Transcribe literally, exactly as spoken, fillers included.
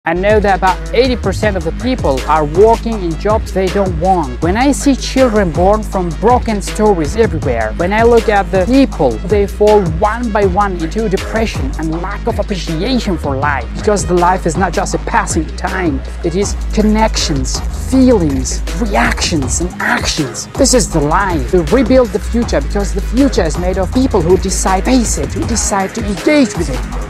I know that about eighty percent of the people are working in jobs they don't want. When I see children born from broken stories everywhere, when I look at the people, they fall one by one into depression and lack of appreciation for life. Because the life is not just a passing time, it is connections, feelings, reactions and actions. This is the life. To rebuild the future, because the future is made of people who decide to face it, who decide to engage with it.